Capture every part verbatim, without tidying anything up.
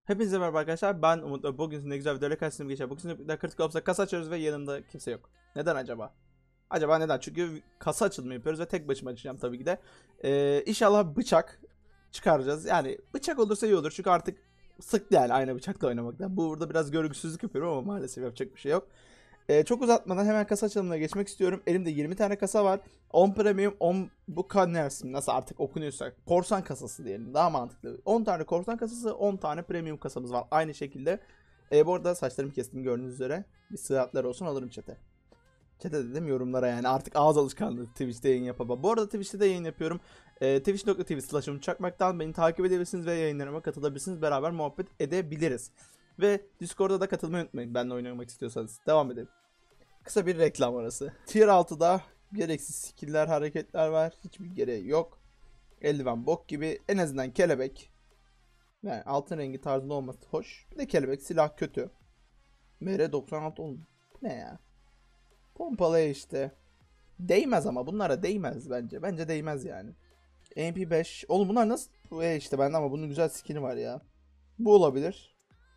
Hepinize merhaba arkadaşlar, ben Umut ve bugün sizinle güzel videoyla karşınıza geçeceğim. Bugün sizinle Critical Ops'ta kasa açıyoruz ve yanımda kimse yok. Neden acaba? Acaba neden? Çünkü kasa açılımı yapıyoruz ve tek başıma açacağım tabii ki de. Ee, inşallah bıçak çıkaracağız. Yani bıçak olursa iyi olur çünkü artık sıktı yani aynı bıçakla oynamaktan. Burada biraz görgüsüzlük yapıyorum ama maalesef yapacak bir şey yok. Ee, çok uzatmadan hemen kasa açılımına geçmek istiyorum. Elimde yirmi tane kasa var. on Premium, on Buccaneers, nasıl artık okunuyorsa korsan kasası diyelim, daha mantıklı. on tane korsan kasası, on tane premium kasamız var aynı şekilde. Ee, bu arada saçlarımı kestim gördüğünüz üzere. Bir sıhhatler olsun, alırım chat'e. Chat'e dedim, yorumlara yani, artık ağız alışkanlığı Twitch'te yayın yapamam. Bu arada Twitch'te de yayın yapıyorum. Ee, twitch nokta tv slash çakmaktan beni takip edebilirsiniz ve yayınlarıma katılabilirsiniz. Beraber muhabbet edebiliriz. Ve Discord'da da katılmayı unutmayın benimle oynamak istiyorsanız. Devam edelim. Kısa bir reklam arası. Tier altıda gereksiz skill'ler, hareketler var. Hiçbir gereği yok. Eldiven bok gibi. En azından kelebek. Yani altın rengi tarzında olması hoş. Bir de kelebek. Silah kötü. M R doksan altı oğlum. Bu ne ya? Pompalı işte. Değmez ama. Bunlara değmez bence. Bence değmez yani. M P beş. Oğlum bunlar nasıl? Bu e işte bende ama bunun güzel skin'i var ya. Bu olabilir.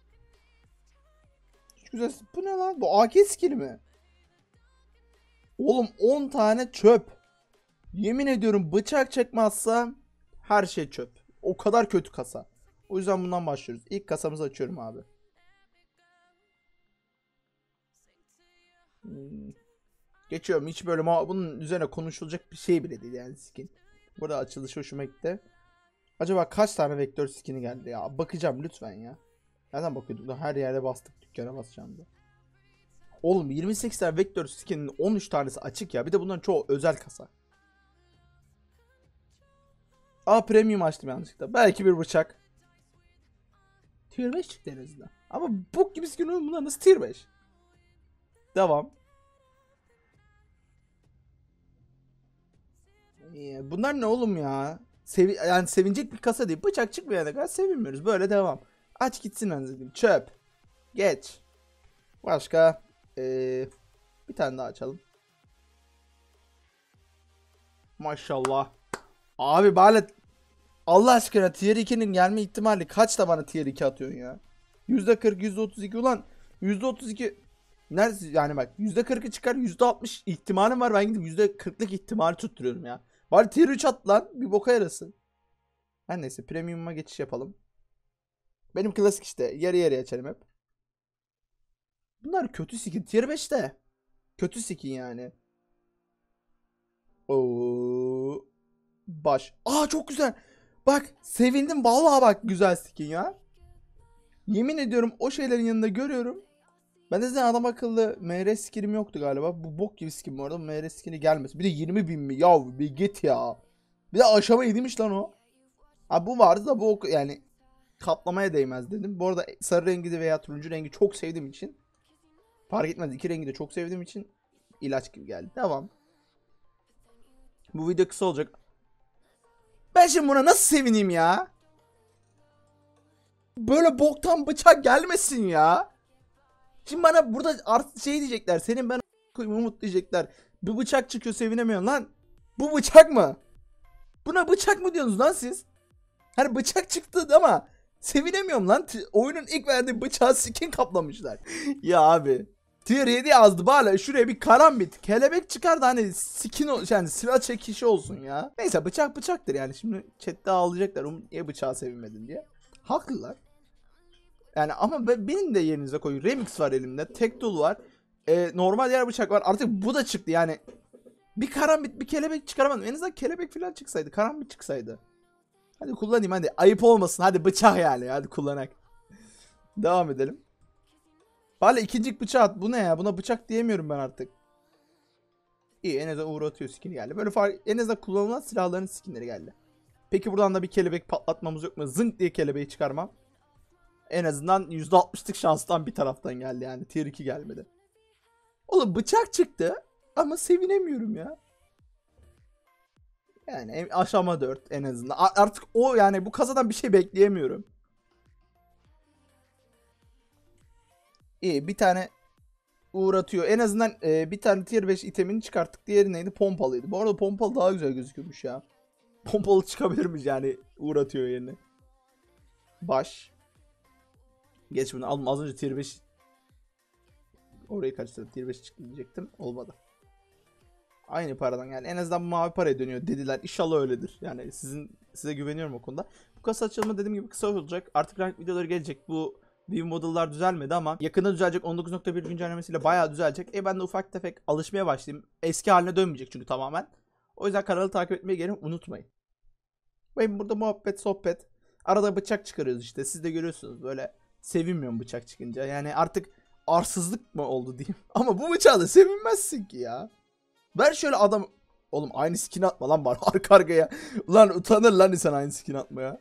Hiç güzel. Bu ne lan? Bu A K skin'i mi? Oğlum on tane çöp. Yemin ediyorum bıçak çekmezsem her şey çöp. O kadar kötü kasa. O yüzden bundan başlıyoruz. İlk kasamızı açıyorum abi. Hmm. Geçiyorum. Hiç böyle bunun üzerine konuşulacak bir şey bile değil yani skin. Burada açılış hoşuma gitti. Acaba kaç tane vektör skin'i geldi ya? Bakacağım lütfen ya. Nereden bakıyorduk? Her yerde bastık, dükkana basacağım da. Oğlum yirmi sekiz tane vektör skin'in on üç tanesi açık ya. Bir de bunların çoğu özel kasa. Aa, premium açtım yanlışlıkla. Belki bir bıçak. Tier beş çıktı en azından. Ama bok gibi skin oğlum, bunlar nasıl tier beş? Devam. Ee, bunlar ne oğlum ya? Sevi yani sevinecek bir kasa değil. Bıçak çıkmayana kadar sevinmiyoruz. Böyle devam. Aç gitsin anladım. Çöp. Geç. Başka. Ee, bir tane daha açalım. Maşallah. Abi bari Allah aşkına tier ikinin gelme ihtimali kaç da bana tier iki atıyorsun ya? yüzde kırk, yüzde otuz iki ulan. yüzde otuz iki neresi yani, bak yüzde kırkı çıkar, yüzde altmış ihtimalim var, ben gidip yüzde kırklık ihtimali tutturuyorum ya. Bari tier üç at lan, bir boka yarasın. Her neyse, premium'a geçiş yapalım. Benim klasik işte, yarı yarıya açarım hep. Bunlar kötü skin, tier beşte. Kötü skin yani. Oo. Baş. Aa, çok güzel. Bak sevindim vallahi, bak güzel skin ya. Yemin ediyorum o şeylerin yanında görüyorum. Ben de zaten adam akıllı M R skinim yoktu galiba. Bu bok gibi skin bu arada. M R skini gelmesin. Bir de yirmi bin mi? Ya bir git ya. Bir de aşama yediymiş lan o. Ha, bu vardı da bu yani kaplamaya değmez dedim. Bu arada sarı rengi de veya turuncu rengi çok sevdiğim için, fark etmez, iki rengi de çok sevdiğim için ilaç gibi geldi. Devam. Bu video kısa olacak. Ben şimdi buna nasıl sevineyim ya? Böyle boktan bıçak gelmesin ya. Şimdi bana burada artık şey diyecekler. Senin ben Umut diyecekler. Bir bıçak çıkıyor sevinemiyorsun lan. Bu bıçak mı? Buna bıçak mı diyorsunuz lan siz? Hani bıçak çıktı ama sevinemiyorum lan. Oyunun ilk verdiği bıçağı skin kaplamışlar. Ya abi. Tier yedi yazdı bari, şuraya bir karambit kelebek çıkardı, hani skin yani silah çekişi olsun ya. Neyse, bıçak bıçaktır yani, şimdi chatte ağlayacaklar Umut niye bıçağı sevinmedin diye. Haklılar. Yani ama benim de yerinize koyun. Remix var elimde. Tek tool var. Ee, normal yer bıçak var. Artık bu da çıktı yani. Bir karambit, bir kelebek çıkaramadım. En azından kelebek falan çıksaydı. Karambit çıksaydı. Hadi kullanayım hadi. Ayıp olmasın. Hadi bıçak yani. Hadi kullanak. Devam edelim. Hala ikinci bıçağı at. Bu ne ya? Buna bıçak diyemiyorum ben artık. İyi, en azından uğratıyor skin'i geldi. Böyle fark, en azından kullanılan silahların skinleri geldi. Peki buradan da bir kelebek patlatmamız yok mu? Zınk diye kelebeği çıkarmam. En azından yüzde altmışlık şanstan bir taraftan geldi yani. Tier iki gelmedi. Oğlum bıçak çıktı ama sevinemiyorum ya. Yani aşama dört en azından. A artık o yani, bu kasadan bir şey bekleyemiyorum. İyi, bir tane uğratıyor. En azından e, bir tane tier beş itemini çıkarttık. Diğeri neydi? Pompalıydı. Bu arada pompalı daha güzel gözüküyormuş ya. Pompalı çıkabilirmiş yani, uğratıyor yerine. Baş. Geç bunu alma, az önce tier beş. Orayı kaçtırdım, tier beş çıktı diyecektim. Olmadı. Aynı paradan yani en azından mavi paraya dönüyor dediler. İnşallah öyledir. Yani sizin size güveniyorum o konuda. Bu kasa açılımı dediğim gibi kısa olacak. Artık rank videoları gelecek. Bu View model'lar düzelmedi ama yakında düzelecek. on dokuz nokta bir güncellemesiyle bayağı düzelecek. E ben de ufak tefek alışmaya başlayayım. Eski haline dönmeyecek çünkü tamamen. O yüzden kanalı takip etmeyi gelin unutmayın. Benim burada muhabbet sohbet. Arada bıçak çıkarıyoruz işte. Siz de görüyorsunuz böyle sevinmiyorum bıçak çıkınca. Yani artık arsızlık mı oldu diyeyim. Ama bu bıçağı da sevinmezsin ki ya. Ver şöyle adam. Oğlum aynı skin atma lan bana arka arkaya. Lan utanır lan insan aynı skin atmaya.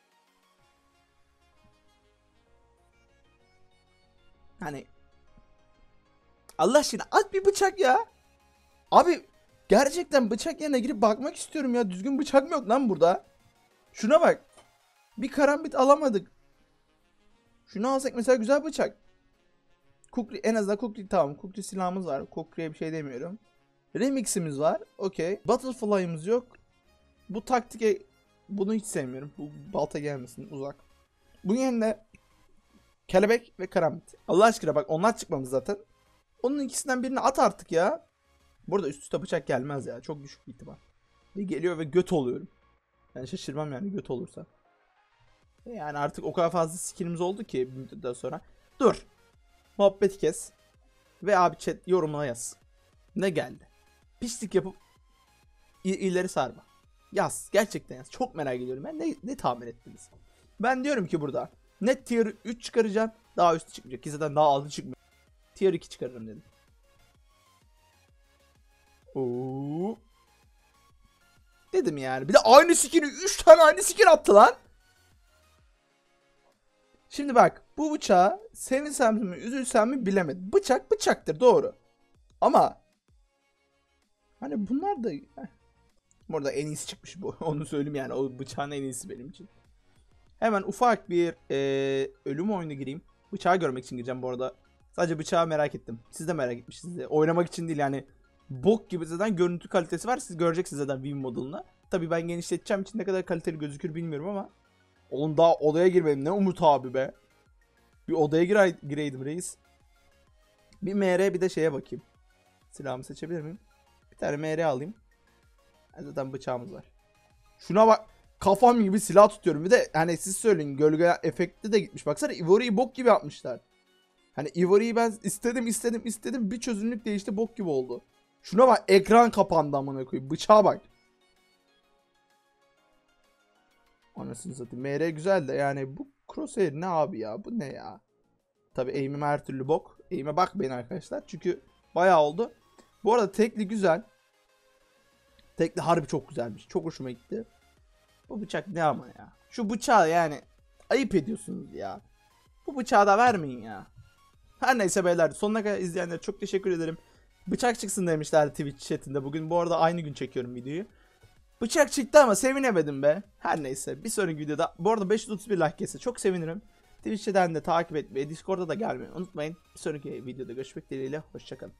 Hani Allah aşkına at bir bıçak ya. Abi gerçekten bıçak yerine girip bakmak istiyorum ya. Düzgün bıçak mı yok lan burada? Şuna bak. Bir karambit alamadık. Şunu alsak mesela güzel bıçak. Kukri en azından Kukri tamam. Kukri silahımız var. Kukri'ye bir şey demiyorum. Remix'imiz var. Okey. Butterfly'ımız yok. Bu taktike bunu hiç sevmiyorum. Bu balta gelmesin uzak. Bunun yerine kelebek ve karambit. Allah aşkına bak onlar çıkmamız zaten. Onun ikisinden birini at artık ya. Burada üst üste bıçak gelmez ya. Çok düşük bir ihtimal. Ve geliyor ve göt oluyorum. Yani şaşırmam yani göt olursa. Yani artık o kadar fazla skinimiz oldu ki bir müddetten sonra. Dur. Muhabbeti kes. Ve abi chat yorumuna yaz. Ne geldi? Pislik yapıp ileri sarma. Yaz. Gerçekten yaz. Çok merak ediyorum. Ben ne, ne tahmin ettiniz? Ben diyorum ki burada net tier üç çıkaracağım. Daha üstü çıkmayacak. Ki zaten daha altı çıkmıyor. Tier iki çıkarırım dedim. Oo. Dedim yani. Bir de aynı skin'i üç tane aynı skin attı lan. Şimdi bak bu bıçağı sevinsem mi üzülsem mi bilemedim. Bıçak bıçaktır doğru. Ama hani bunlar da burada en iyisi çıkmış bu. Onu söyleyeyim yani. O bıçağın en iyisi benim için. Hemen ufak bir e, ölüm oyunu gireyim. Bıçağı görmek için gireceğim bu arada. Sadece bıçağı merak ettim. Siz de merak etmişsiniz de. Oynamak için değil yani. Bok gibi zaten görüntü kalitesi var. Siz göreceksiniz zaten Vim model'ını. Tabii ben genişleteceğim için ne kadar kaliteli gözükür bilmiyorum ama. Oğlum daha odaya girmedim. Ne Umut abi be. Bir odaya gire gireydim reis. Bir M R bir de şeye bakayım. Silahımı seçebilir miyim? Bir tane M R alayım. Zaten bıçağımız var. Şuna bak. Kafam gibi silah tutuyorum. Bir de hani siz söyleyin gölge efekti de gitmiş. Baksana Ivory'yi bok gibi yapmışlar. Hani Ivory'yi ben istedim istedim istedim. Bir çözünürlük değişti bok gibi oldu. Şuna bak ekran kapandı amına koyayım. Bıçağa bak. Anasını satayım. M R güzel de yani bu crosshair ne abi ya? Bu ne ya? Tabi aim'im her türlü bok. Aim'e bakmayın arkadaşlar. Çünkü bayağı oldu. Bu arada tekli güzel. Tekli harbi çok güzelmiş. Çok hoşuma gitti. Bu bıçak ne ama ya? Şu bıçağı yani ayıp ediyorsunuz ya. Bu bıçağı da vermeyin ya. Her neyse beyler sonuna kadar izleyenlere çok teşekkür ederim. Bıçak çıksın demişler Twitch chatinde. Bugün bu arada aynı gün çekiyorum videoyu. Bıçak çıktı ama sevinemedim be. Her neyse bir sonraki videoda. Bu arada beş yüz otuz bir like gelse çok sevinirim. Twitch'ten de takip etmeyi, Discord'da da gelmeyi unutmayın. Bir sonraki videoda görüşmek dileğiyle. Hoşçakalın.